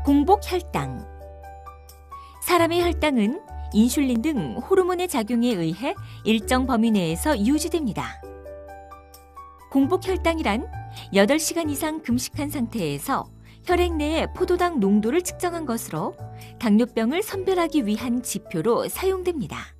공복 혈당. 사람의 혈당은 인슐린 등 호르몬의 작용에 의해 일정 범위 내에서 유지됩니다. 공복 혈당이란 8시간 이상 금식한 상태에서 혈액 내의 포도당 농도를 측정한 것으로 당뇨병을 선별하기 위한 지표로 사용됩니다.